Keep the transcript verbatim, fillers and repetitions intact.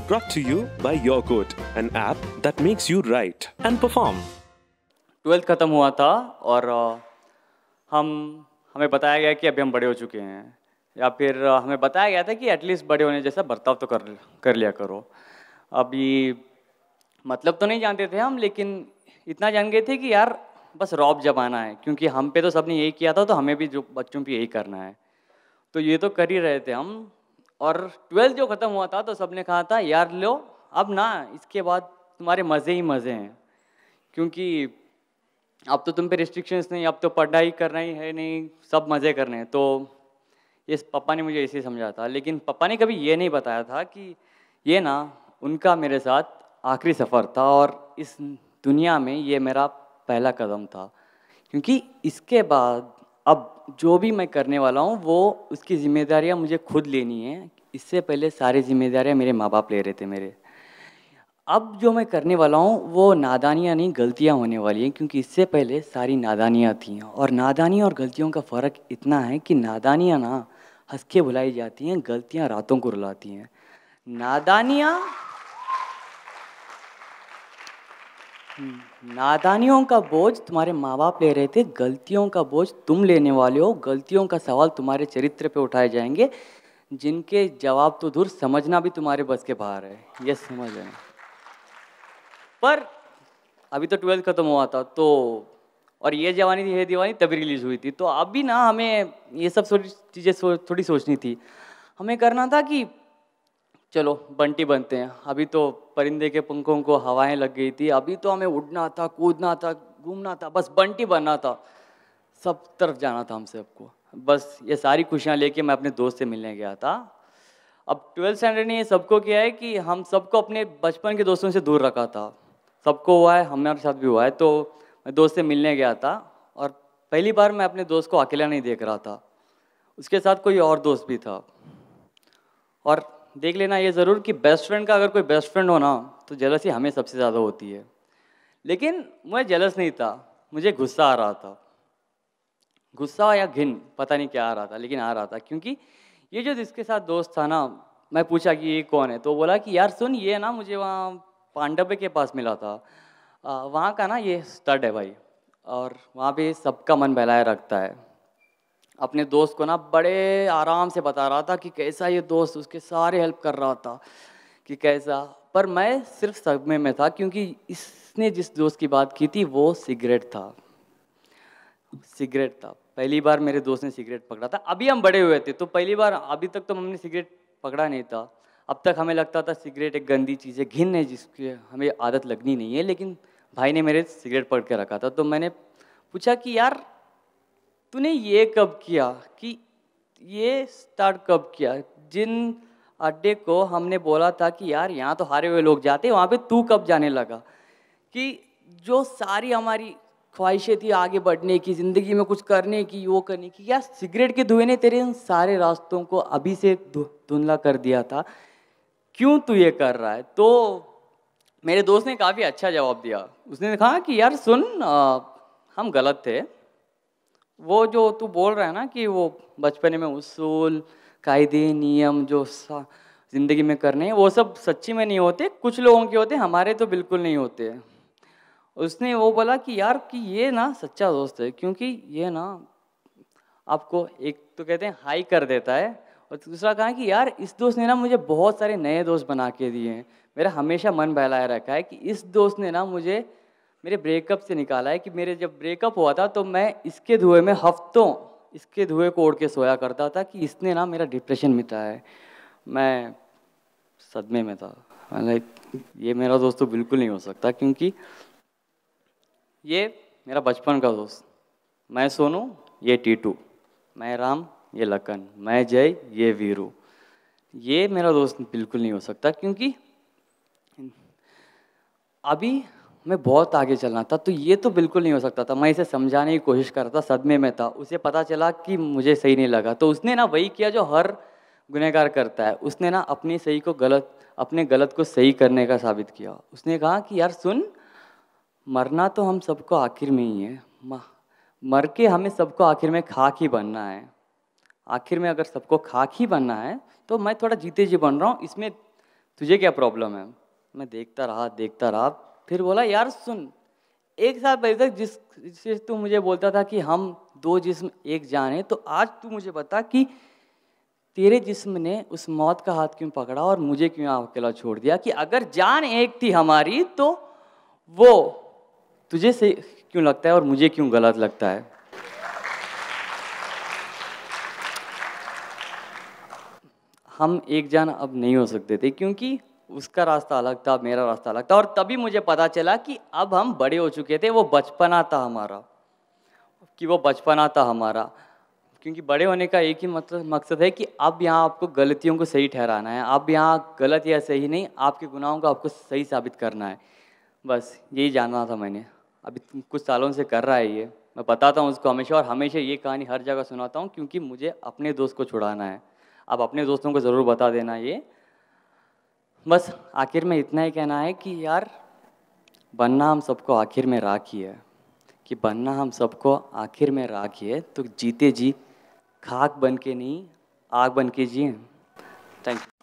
Brought to you by YourQuote, an app that makes you write and perform. Twelfth ख़त्म हुआ था और हम हमें बताया गया कि अभी हम बड़े हो चुके हैं, या फिर हमें बताया गया था कि एटलीस्ट बड़े होने जैसा बर्ताव तो कर कर लिया करो। अभी मतलब तो नहीं जानते थे हम, लेकिन इतना जान गए थे कि यार बस रौब जमाना है, क्योंकि हम पे तो सबने यही किया था, तो हमें भी जो बच्चों पे यही करना है, तो ये तो कर ही रहे थे हम। और ट्वेल्थ जो ख़त्म हुआ था तो सबने कहा था यार लो अब ना इसके बाद तुम्हारे मज़े ही मज़े हैं, क्योंकि अब तो तुम पे रिस्ट्रिक्शंस नहीं, अब तो पढ़ाई करना ही है नहीं, सब मज़े करने हैं। तो ये पापा ने मुझे इसे समझा था, लेकिन पापा ने कभी ये नहीं बताया था कि ये ना उनका मेरे साथ आखिरी सफ़र था और इस दुनिया में ये मेरा पहला कदम था, क्योंकि इसके बाद अब जो भी मैं करने वाला हूँ वो उसकी जिम्मेदारियाँ मुझे खुद लेनी है। इससे पहले सारी जिम्मेदारियाँ मेरे माँ बाप ले रहे थे मेरे। अब जो मैं करने वाला हूँ वो नादानियाँ नहीं गलतियाँ होने वाली हैं, क्योंकि इससे पहले सारी नादानियाँ थी। और नादानियाँ और गलतियों का फ़र्क इतना है कि नादानियाँ ना हंस के भुलाई जाती हैं, गलतियाँ रातों को रुलाती हैं। नादानियाँ नादानियों का बोझ तुम्हारे माँ बाप ले रहे थे, गलतियों का बोझ तुम लेने वाले हो। गलतियों का सवाल तुम्हारे चरित्र पे उठाए जाएंगे, जिनके जवाब तो दूर समझना भी तुम्हारे बस के बाहर है, ये समझ लेना। पर अभी तो ट्वेल्थ खत्म हुआ था, तो और ये जवानी थी है दीवानी तभी रिलीज हुई थी, तो अभी ना हमें ये सब थोड़ी चीज़ें सो, थोड़ी सोचनी थी। हमें करना था कि चलो बंटी बनते हैं। अभी तो परिंदे के पंखों को हवाएं लग गई थी, अभी तो हमें उड़ना था, कूदना था, घूमना था, बस बंटी बनना था, सब तरफ जाना था हम सबको। बस ये सारी खुशियाँ लेके मैं अपने दोस्त से मिलने गया था। अब ट्वेल्थ स्टैंडर्ड ने ये सबको किया है कि हम सबको अपने बचपन के दोस्तों से दूर रखा था। सबको हुआ है, हमारे साथ भी हुआ है। तो मैं दोस्त से मिलने गया था और पहली बार मैं अपने दोस्त को अकेला नहीं देख रहा था, उसके साथ कोई और दोस्त भी था। और देख लेना ये ज़रूर कि बेस्ट फ्रेंड का अगर कोई बेस्ट फ्रेंड हो ना तो जेलसी हमें सबसे ज़्यादा होती है। लेकिन मैं जेलस नहीं था, मुझे गुस्सा आ रहा था, गुस्सा या घिन पता नहीं क्या आ रहा था, लेकिन आ रहा था, क्योंकि ये जो जिसके साथ दोस्त था ना, मैं पूछा कि ये कौन है, तो बोला कि यार सुन ये ना मुझे वहाँ पांडव के पास मिला था, आ, वहाँ का ना ये स्टड है भाई, और वहाँ पे सबका मन बहलाए रखता है। अपने दोस्त को ना बड़े आराम से बता रहा था कि कैसा ये दोस्त, उसके सारे हेल्प कर रहा था कि कैसा। पर मैं सिर्फ सदमे में था, क्योंकि इसने जिस दोस्त की बात की थी वो सिगरेट था, सिगरेट था। पहली बार मेरे दोस्त ने सिगरेट पकड़ा था, अभी हम बड़े हुए थे तो पहली बार, अभी तक तो हमने सिगरेट पकड़ा नहीं था। अब तक हमें लगता था सिगरेट एक गंदी चीज़ है, घिन है, जिसकी हमें आदत लगनी नहीं है। लेकिन भाई ने मेरे सिगरेट पकड़ के रखा था, तो मैंने पूछा कि यार तूने ये कब किया, कि ये स्टार्ट कब किया, जिन अड्डे को हमने बोला था कि यार यहाँ तो हारे हुए लोग जाते, वहाँ पे तू कब जाने लगा, कि जो सारी हमारी ख्वाहिशें थी आगे बढ़ने की, ज़िंदगी में कुछ करने की, वो करने की, यार सिगरेट के धुएं ने तेरे इन सारे रास्तों को अभी से धुंधला कर दिया था, क्यों तू ये कर रहा है। तो मेरे दोस्त ने काफ़ी अच्छा जवाब दिया। उसने कहा कि यार सुन, आ, हम गलत थे, वो जो तू बोल रहा है ना कि वो बचपन में उसूल कायदे नियम जो ज़िंदगी में करने हैं, वो सब सच्ची में नहीं होते, कुछ लोगों के होते, हमारे तो बिल्कुल नहीं होते। उसने वो बोला कि यार कि ये ना सच्चा दोस्त है, क्योंकि ये ना आपको एक तो कहते हैं हाई कर देता है, और दूसरा कहा कि यार इस दोस्त ने ना मुझे बहुत सारे नए दोस्त बना के दिए हैं। मेरा हमेशा मन बहलाया रखा है कि इस दोस्त ने ना मुझे मेरे ब्रेकअप से निकाला है, कि मेरे जब ब्रेकअप हुआ था तो मैं इसके धुएं में हफ्तों इसके धुएं को ओढ़ के सोया करता था, कि इसने ना मेरा डिप्रेशन मिटाया है। मैं सदमे में था, लाइक ये मेरा दोस्त तो बिल्कुल नहीं हो सकता, क्योंकि ये मेरा बचपन का दोस्त, मैं सोनू ये टीटू, मैं राम ये लखन, मैं जय ये वीरू, ये मेरा दोस्त बिल्कुल नहीं हो सकता, क्योंकि अभी मैं बहुत आगे चलना था, तो ये तो बिल्कुल नहीं हो सकता था। मैं इसे समझाने की कोशिश कर रहा था, सदमे में था। उसे पता चला कि मुझे सही नहीं लगा, तो उसने ना वही किया जो हर गुनहगार करता है, उसने ना अपनी सही को गलत, अपने गलत को सही करने का साबित किया। उसने कहा कि यार सुन, मरना तो हम सबको आखिर में ही है, मर के हमें सबको आखिर में खाक ही बनना है। आखिर में अगर सबको खाक ही बनना है तो मैं थोड़ा जीते जी बन रहा हूँ, इसमें तुझे क्या प्रॉब्लम है? मैं देखता रहा देखता रहा, फिर बोला यार सुन, एक साल पहले तक जिस जिससे तू मुझे बोलता था कि हम दो जिस्म एक जान है, तो आज तू मुझे बता कि तेरे जिस्म ने उस मौत का हाथ क्यों पकड़ा और मुझे क्यों अकेला छोड़ दिया? कि अगर जान एक थी हमारी तो वो तुझे से क्यों लगता है और मुझे क्यों गलत लगता है? हम एक जान अब नहीं हो सकते थे क्योंकि उसका रास्ता अलग था, मेरा रास्ता अलग था, और तभी मुझे पता चला कि अब हम बड़े हो चुके थे। वो बचपना था हमारा, कि वो बचपना था हमारा क्योंकि बड़े होने का एक ही मतलब मकसद है कि अब यहाँ आपको गलतियों को सही ठहराना है। अब यहाँ गलत या सही नहीं, आपके गुनाहों को आपको सही साबित करना है। बस यही जानना था मैंने। अभी कुछ सालों से कर रहा है ये, मैं बताता हूँ उसको हमेशा, और हमेशा ये कहानी हर जगह सुनाता हूँ क्योंकि मुझे अपने दोस्त को छुड़ाना है। अब अपने दोस्तों को ज़रूर बता देना ये। बस आखिर में इतना ही कहना है कि यार बनना हम सबको आखिर में राख ही है, कि बनना हम सबको आखिर में राख ही है, तो जीते जी खाक बन के नहीं आग बन के जिए। Thank you.